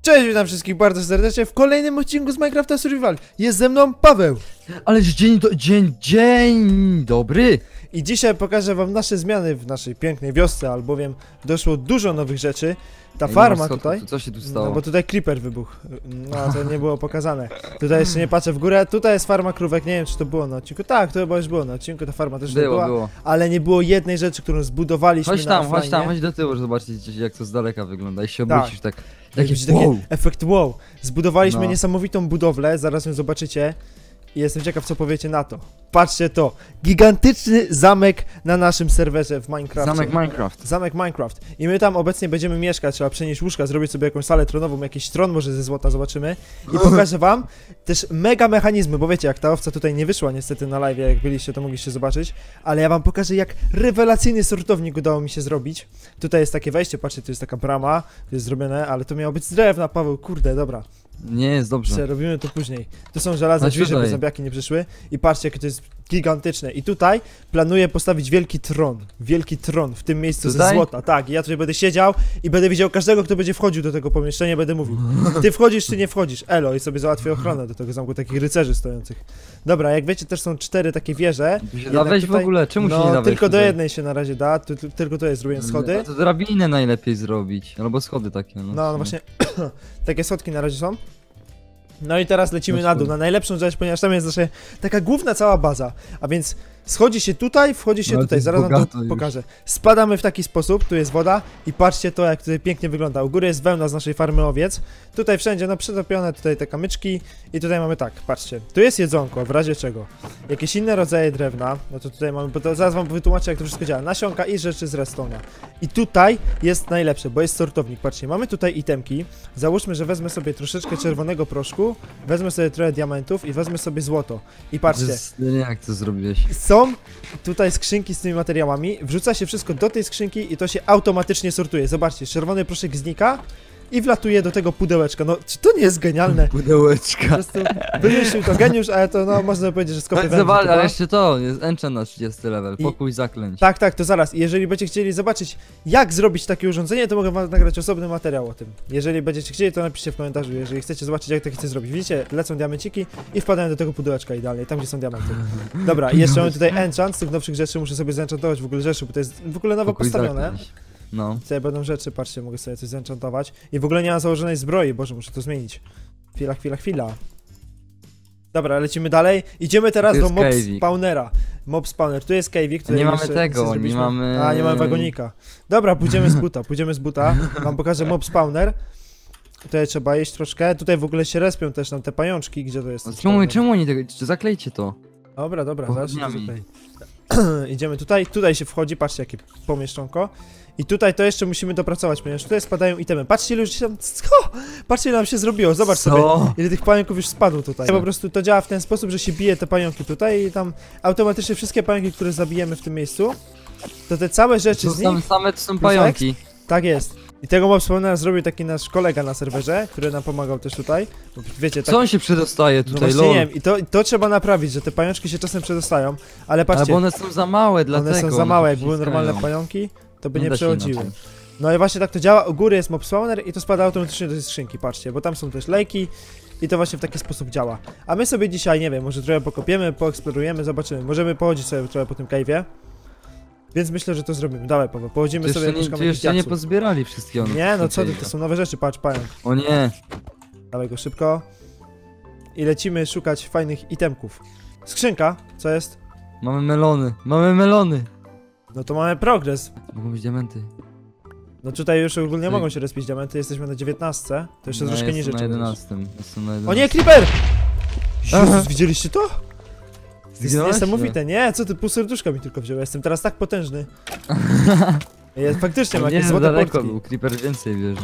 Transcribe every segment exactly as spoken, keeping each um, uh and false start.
Cześć, witam wszystkich bardzo serdecznie w kolejnym odcinku z Minecrafta Survival. Jest ze mną Paweł. Ależ dzień, do, dzień, dzień dobry. I dzisiaj pokażę wam nasze zmiany w naszej pięknej wiosce, albowiem doszło dużo nowych rzeczy. Ta Ej, farma no, tutaj, co się tu stało? no bo tutaj creeper wybuchł, no to nie było pokazane. Tutaj jeszcze nie patrzę w górę, tutaj jest farma krówek, nie wiem czy to było na odcinku. Tak, to chyba już było na odcinku, ta farma też było, była, było. Ale nie było jednej rzeczy, którą zbudowaliśmy Chodź na tam, chodź offline. tam, chodź do tyłu, żeby zobaczyć jak to z daleka wygląda i się Tak. obrócisz tak. Taki Taki wow. wow. Efekt wow. Zbudowaliśmy No. niesamowitą budowlę, zaraz ją zobaczycie. I jestem ciekaw, co powiecie na to. Patrzcie to, gigantyczny zamek na naszym serwerze w Minecrafcie. Zamek Minecraft. Zamek Minecraft. I my tam obecnie będziemy mieszkać, trzeba przenieść łóżka, zrobić sobie jakąś salę tronową, jakiś tron może ze złota, zobaczymy. I pokażę wam też mega mechanizmy, bo wiecie, jak ta owca tutaj nie wyszła niestety na live, jak byliście, to mogliście zobaczyć. Ale ja wam pokażę, jak rewelacyjny sortownik udało mi się zrobić. Tutaj jest takie wejście, patrzcie, tu jest taka brama, to jest zrobione, ale to miało być z drewna, Paweł, kurde, dobra. Nie jest dobrze. Czy robimy to później. Tu są żelazne Chodź drzwi, żeby tutaj. zombiaki nie przyszły. I patrzcie, jakie to jest gigantyczne. I tutaj planuję postawić wielki tron. Wielki tron w tym miejscu Tutaj? ze złota. Tak, i ja tutaj będę siedział i będę widział każdego, kto będzie wchodził do tego pomieszczenia, będę mówił: ty wchodzisz, czy nie wchodzisz? Elo, i sobie załatwię ochronę do tego zamku, takich rycerzy stojących. Dobra, jak wiecie, też są cztery takie wieże. Tu się da Jednak wejść w tutaj- ogóle, czemu się No, nie da wejść tylko do tutaj? jednej się na razie da, tu, tu, tylko to jest, zrobiłem schody. A to drabinę najlepiej zrobić, albo schody takie. No, No, no właśnie, takie schodki na razie są. No i teraz lecimy na dół, na najlepszą rzecz, ponieważ tam jest nasza taka główna cała baza. A więc schodzi się tutaj, wchodzi się No, to tutaj, jest zaraz wam bogato to już. pokażę. Spadamy w taki sposób, tu jest woda i patrzcie to, jak tutaj pięknie wygląda. U góry jest wełna z naszej farmy owiec. Tutaj wszędzie, no przytopione tutaj te kamyczki i tutaj mamy tak, patrzcie. Tu jest jedzonko, w razie czego. Jakieś inne rodzaje drewna, no to tutaj mamy, bo to zaraz wam wytłumaczę, jak to wszystko działa. Nasionka i rzeczy z redstone'a. I tutaj jest najlepsze, bo jest sortownik. Patrzcie, mamy tutaj itemki. Załóżmy, że wezmę sobie troszeczkę czerwonego proszku, wezmę sobie trochę diamentów i wezmę sobie złoto. I patrzcie, Nie, jak to zrobiłeś? są tutaj skrzynki z tymi materiałami, wrzuca się wszystko do tej skrzynki i to się automatycznie sortuje. Zobaczcie, czerwony proszek znika i wlatuje do tego pudełeczka. No, czy to nie jest genialne? Po Pudełeczka. prostu wymyślił to geniusz, ale to no, można powiedzieć, że skopy Tak, wędrów zobacz, chyba. ale jeszcze to, jest enchant na trzydziesty level, I- pokój zaklęć. Tak, tak, to zaraz. Jeżeli będziecie chcieli zobaczyć, jak zrobić takie urządzenie, to mogę wam nagrać osobny materiał o tym. Jeżeli będziecie chcieli, to napiszcie w komentarzu, jeżeli chcecie zobaczyć, jak to chcę zrobić. Widzicie, lecą diamenciki i wpadają do tego pudełeczka idealnie, tam gdzie są diamenty. Dobra, i jeszcze mamy tutaj enchant, z tych nowszych rzeczy muszę sobie zenchantować w ogóle rzeczy, bo to jest w ogóle nowo Pokój postawione. zaklęć. No. Tutaj będą rzeczy, patrzcie, mogę sobie coś zenchantować. I w ogóle nie mam założonej zbroi, boże, muszę to zmienić. Chwila, chwila, chwila. Dobra, lecimy dalej. Idziemy teraz Tu do jest mob cave'ik. spawnera. Mob spawner, tu jest cave'ik, tutaj Nie mamy jeszcze tego, nic nie zrobiliśmy. mamy- A, nie mamy wagonika. Dobra, pójdziemy z buta, pójdziemy z buta. Wam pokażę mob spawner. Tutaj trzeba jeść troszkę. Tutaj w ogóle się respią też nam te pajączki, gdzie to jest? No ten czemu, spawner? czemu oni tego, czy zaklejcie to? Dobra, dobra, zaraz się to Pochodniami. zaklei. Idziemy tutaj, tutaj się wchodzi, patrzcie jakie pomieszczonko. I tutaj to jeszcze musimy dopracować, ponieważ tutaj spadają itemy. Patrzcie ile już się tam... O! Patrzcie ile nam się zrobiło, zobacz Co? sobie ile tych pająków już spadło tutaj. Po prostu to działa w ten sposób, że się bije te pająki tutaj i tam automatycznie wszystkie pająki, które zabijemy w tym miejscu, to te całe rzeczy To z same, nich... same to są plus pająki. Tak jest. I tego mob spawnera zrobił taki nasz kolega na serwerze, który nam pomagał też tutaj. Bo wiecie, tak... Co on się przedostaje No tutaj, właśnie nie lol? wiem, i to, to trzeba naprawić, że te pajączki się czasem przedostają, ale Ale patrzcie, bo one są za małe, dlatego one są za małe, jak się były normalne ściskają. pająki, to by Nie nie da się przechodziły. inaczej. No i właśnie tak to działa, u góry jest mob spawner i to spada automatycznie do tej skrzynki, patrzcie, bo tam są też lejki i to właśnie w taki sposób działa. A my sobie dzisiaj, nie wiem, może trochę pokopiemy, poeksplorujemy, zobaczymy, możemy pochodzić sobie trochę po tym cave'ie. Więc myślę, że to zrobimy. Dawaj, Paweł, pochodzimy Tu sobie, jeszcze, nie, poszukamy tu jakichś jeszcze nie diaksów. pozbierali wszystkiego. Nie, no co ty, to są nowe rzeczy, patrz, pająk. O nie, Dawaj go szybko. I lecimy szukać fajnych itemków. Skrzynka, co jest? mamy melony, mamy melony. No to mamy progres. Mogą być diamenty. No tutaj już ogólnie Ty- mogą się respić diamenty, jesteśmy na dziewiętnastce. To jeszcze No, troszkę jestem niżej na trzeba być. jedenastym. Jestem na O nie, jedenastym. creeper! Aha. Jezus, widzieliście to? Jest Zginąłeś? niesamowite, nie? Co ty, pół serduszka mi tylko wziął, jestem teraz tak potężny. Ja faktycznie mam Nie, jakieś no złote daleko portki. był, creeper więcej bierze.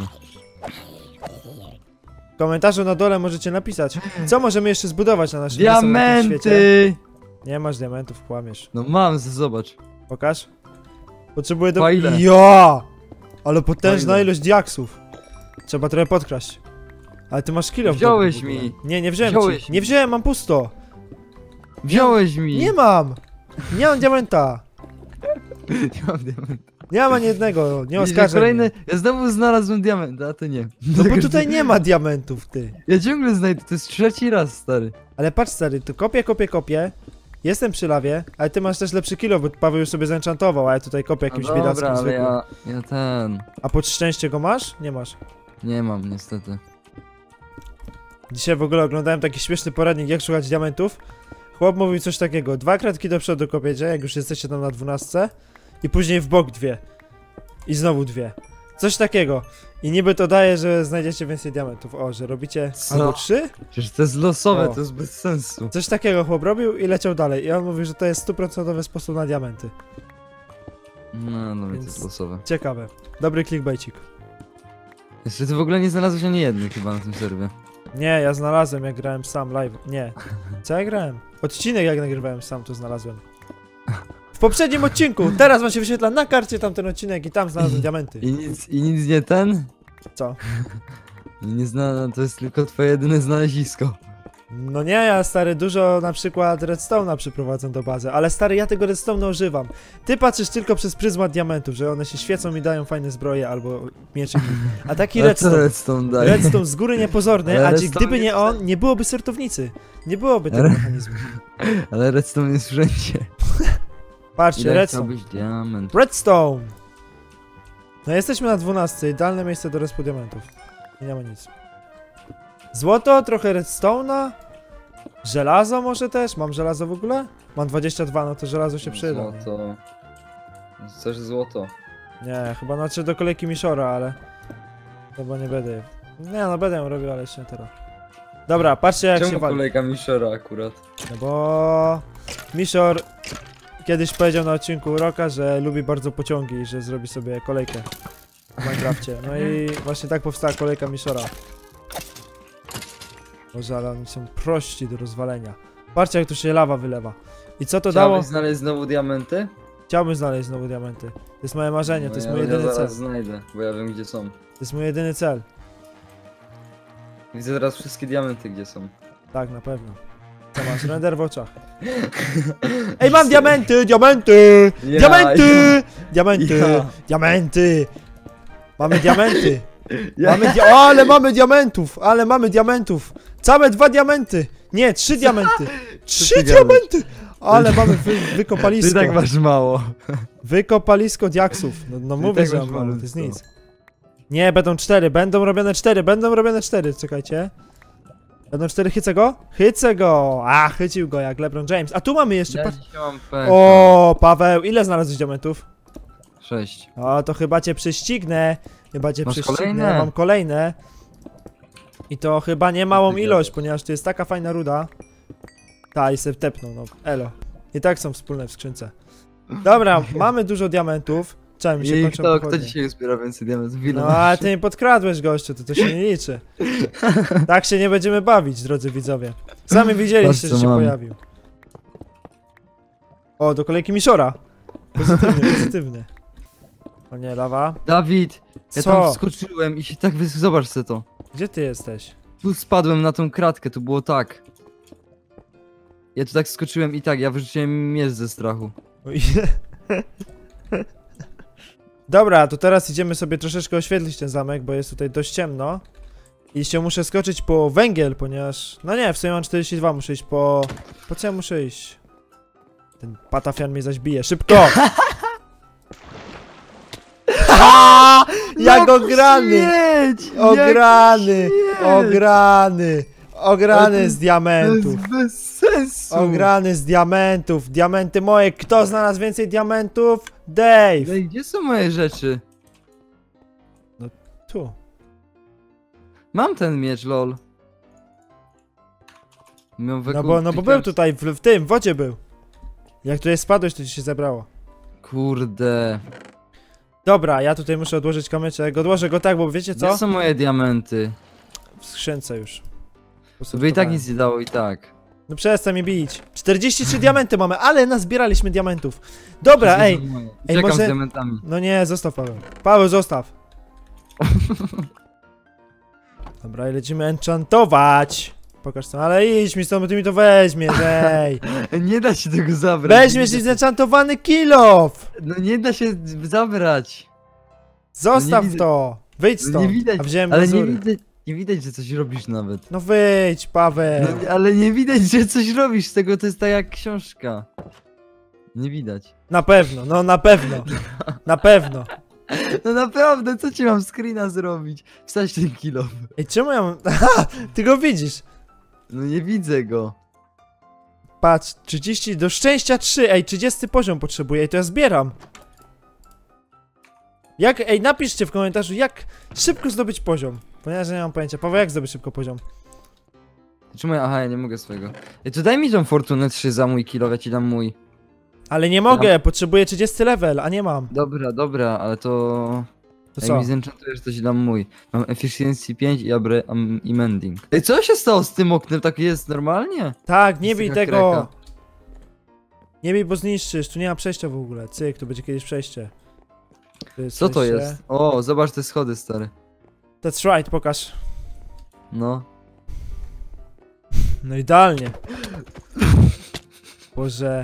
W komentarzu na dole możecie napisać, co możemy jeszcze zbudować na naszym niesamowitym świecie. Diamenty! Nie masz diamentów, kłamiesz. No mam, z- zobacz. Pokaż. Potrzebuję do... Po ile? Ja! Ale potężna Po ile? ilość diaksów. Trzeba trochę podkraść. Ale ty masz kilo. Wziąłeś mi. Nie, nie wziąłem Wziąłeś ci. mi. Nie wziąłem, mam pusto. Wziąłeś mi! Nie mam! Nie mam diamenta. Nie mam diamenta. Nie mam ani jednego, nie Widzisz, oskarżaj kolejny, mnie. ja znowu znalazłem diament, a ty nie. No bo tutaj nie ma diamentów, ty. Ja ciągle znajdę, to jest trzeci raz, stary. Ale patrz stary, tu kopię, kopię, kopię. Jestem przy lawie, ale ty masz też lepszy kilo, bo Paweł już sobie zenchantował, a ja tutaj kopię jakimś No biedackim dobra, ale zwykłym. ja, ja ten... A pod szczęście go masz? Nie masz. Nie mam, niestety. Dzisiaj w ogóle oglądałem taki śmieszny poradnik, jak szukać diamentów. Chłop mówił coś takiego, dwa kratki do przodu kopiecie, jak już jesteście tam na dwunastce. I później w bok dwie. I znowu dwie. Coś takiego. I niby to daje, że znajdziecie więcej diamentów. O, że robicie Co? albo trzy? Przecież to jest losowe, O. to jest bez sensu. Coś takiego chłop robił i leciał dalej. I on mówił, że to jest stuprocentowy sposób na diamenty. No, no więc Więc- to jest losowe. Ciekawe. Dobry clickbaitik. Jeszcze ty w ogóle nie znalazłeś ani jednej chyba na tym serwie. Nie, ja znalazłem jak grałem sam live. Nie. Co ja grałem? Odcinek jak nagrywałem sam to znalazłem. W poprzednim odcinku! Teraz wam się wyświetla na karcie tamten odcinek i tam znalazłem diamenty. I nic, i nic nie ten? Co? I nie zna, to jest tylko twoje jedyne znalezisko. No nie, ja stary dużo na przykład redstone'a przyprowadzę do bazy, ale stary ja tego redstone'a używam. Ty patrzysz tylko przez pryzmat diamentów, że one się świecą i dają fajne zbroje albo mieczyki. A taki Ale co redstone, redstone daje? redstone z góry niepozorny, Ale a redstone gdyby jest nie on, wszędzie. nie byłoby sortownicy. Nie byłoby tego Ale- mechanizmu. Ale redstone jest wszędzie. Patrzcie, Ile redstone. chciałbyś diament? Redstone! No jesteśmy na dwunastce, idealne miejsce do respu diamentów. Nie ma nic. Złoto, trochę redstone'a. Żelazo może też? Mam żelazo w ogóle? Mam dwadzieścia dwa, no to żelazo się przyda. nie? Złoto. Chcesz złoto? Nie, chyba znaczy do kolejki Mishora, ale... Chyba nie będę je... Nie no, będę ją robił, ale jeszcze nie teraz. Dobra, patrzcie jak się Czemu wali. kolejka Mishora akurat? No bo... Mishor kiedyś powiedział na odcinku Uroka, że lubi bardzo pociągi i że zrobi sobie kolejkę w Minecrafcie. No i właśnie tak powstała kolejka Mishora. Boże, ale oni są prości do rozwalenia. Patrzcie jak tu się lawa wylewa. I co to dało? Chciałbyś znaleźć znowu diamenty? Chciałbym znaleźć znowu diamenty. To jest moje marzenie, to No jest ja, mój jedyny ja cel. zaraz znajdę, bo ja wiem gdzie są. To jest mój jedyny cel. Widzę teraz wszystkie diamenty gdzie są. Tak, na pewno. Co masz? Render w oczach. Ej, mam diamenty! Diamenty! Ja, Diamenty! Diamenty! Ja. Diamenty! Mamy diamenty! Ja. Mamy dia o, ale mamy diamentów! Ale mamy diamentów! Całe dwa diamenty! Nie, trzy diamenty! Trzy ty diamenty! Ale mamy wy Ty wykopalisko. tak masz mało. Wykopalisko diaksów. No, no Ty mówię, tak że masz mam mało, to jest malutko. nic. Nie, będą cztery, będą robione cztery, będą robione cztery, czekajcie. Będą cztery, chycę go? Chycę go! A, chycił go jak LeBron James. A tu mamy jeszcze, Ja patrz. dzisiaj mam pecha. O, Paweł, ile znalazłeś diamentów? Sześć. O, to chyba cię prześcignę. Chyba cię Masz prześcignę. kolejne? Mam kolejne. I to chyba nie małą ty ilość, gadasz? ponieważ to jest taka fajna ruda. Ta, i se tepnął, no, elo. I tak są wspólne w skrzynce. Dobra, mamy dużo diamentów. Czemu mi się I kończą kto, kto pochodnie? dzisiaj zbiera więcej diamentów? Ile No, masz? ale ty nie podkradłeś, gościu, to to się nie liczy. Tak się nie będziemy bawić, drodzy widzowie. Sami widzieliście, Patrz, co że się mam. pojawił. O, do kolejki Mishora. Pozytywny, pozytywny. O nie, lawa. Dawid, ja Co? tam wskoczyłem i się tak wys... Zobacz se to. Gdzie ty jesteś? Tu spadłem na tą kratkę, tu było tak. Ja tu tak skoczyłem i tak, ja wyrzuciłem miecz ze strachu. Oj. Dobra, to teraz idziemy sobie troszeczkę oświetlić ten zamek, bo jest tutaj dość ciemno. I się muszę skoczyć po węgiel, ponieważ... No nie, w sumie mam czterdzieści dwa, muszę iść po... Po co ja muszę iść? Ten patafian mnie zaś bije, szybko! Ha! Jak ograny! Śmieć! Ograny! Ograny! Ograny Ale to- z To diamentów! jest bez sensu! Ograny z diamentów! Diamenty moje! Kto znalazł więcej diamentów? Dave! Ej, gdzie są moje rzeczy? Tu. Mam ten miecz, lol. Miał No bo, no bo był tutaj, w, w tym, w wodzie był. Jak tutaj spadłeś, to ci się zebrało. Kurde. Dobra, ja tutaj muszę odłożyć kamyczek. Odłożę go tak, bo wiecie Gdzie co? są moje diamenty? W skrzynce już. Sobie i tak nic nie dało i tak. No przestań mnie bić. czterdzieści trzy diamenty mamy, ale nazbieraliśmy diamentów. Dobra, Wszystkie ej. są moje. ej, Czekam może- z diamentami. No nie, zostaw Paweł. Paweł, zostaw. Dobra, i lecimy enchantować. Pokaż to, ale idź mi stąd, bo ty mi to weźmiesz, ej. Nie da się tego zabrać. Weźmiesz nie i da się- zenchantowany kilof. No nie da się zabrać. Zostaw widzę- to. Wyjdź No stąd. nie widać, A wziąłem ale nie lazury. widać, nie widać, że coś robisz nawet. No wyjdź, Paweł. No, ale nie widać, że coś robisz z tego, to jest tak jak książka. Nie widać. Na pewno, no na pewno. Na pewno. No naprawdę, co ci mam screena zrobić? Wstać ten kilo. Ej, czemu ja mam... Aha, ty go widzisz. No nie widzę go. Patrz, trzydzieści do szczęścia trzy, ej, trzydziesty poziom potrzebuję i to ja zbieram. Jak, ej, napiszcie w komentarzu, jak szybko zdobyć poziom. Ponieważ ja nie mam pojęcia. Paweł, jak zdobyć szybko poziom? Czemu ja? Aha, ja nie mogę swojego. Ej, to daj mi tą fortunę trzy za mój kilo, ja ci dam mój. Ale nie mogę, potrzebuję trzydziesty level, a nie mam. Dobra, dobra, ale to... To Jak co? mi zenchantujesz, to ci dam mój. Mam efficiency pięć i, abre, um, i mending. Ej, co się stało z tym oknem? Tak jest normalnie? Tak, nie Jest bij taka tego. kreka. Nie bij, bo zniszczysz, tu nie ma przejścia w ogóle. Cyk, tu będzie kiedyś przejście. Tu jest Co to przejście. jest? O, zobacz te schody, stary. That's right, pokaż. No. No idealnie. Boże.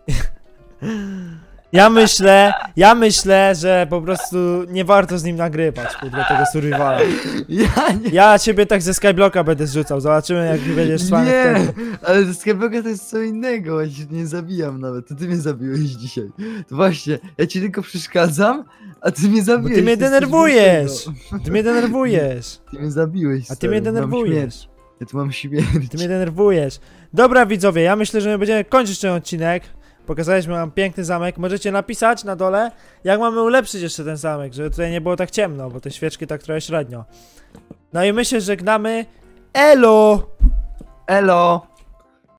Ja myślę, ja myślę, że po prostu nie warto z nim nagrywać, kurde, tego survivala. Ja nie... Ja ciebie tak ze Skyblocka będę zrzucał, zobaczymy jak będziesz z wami Nie, wtedy. ale Skybloka to jest co innego, ja się nie zabijam nawet, to ty mnie zabiłeś dzisiaj. To właśnie, ja ci tylko przeszkadzam, a ty mnie Bo zabiłeś. ty mnie to jest coś denerwujesz. większego. Ty mnie denerwujesz. Ty mnie zabiłeś, A ty stary, mnie mam denerwujesz. śmierć. Ja tu mam śmierć. Ty mnie denerwujesz. Dobra widzowie, ja myślę, że my będziemy kończyć ten odcinek. Pokazaliśmy wam piękny zamek. Możecie napisać na dole, jak mamy ulepszyć jeszcze ten zamek, żeby tutaj nie było tak ciemno, bo te świeczki tak trochę średnio. No i my się żegnamy. Elo! Elo!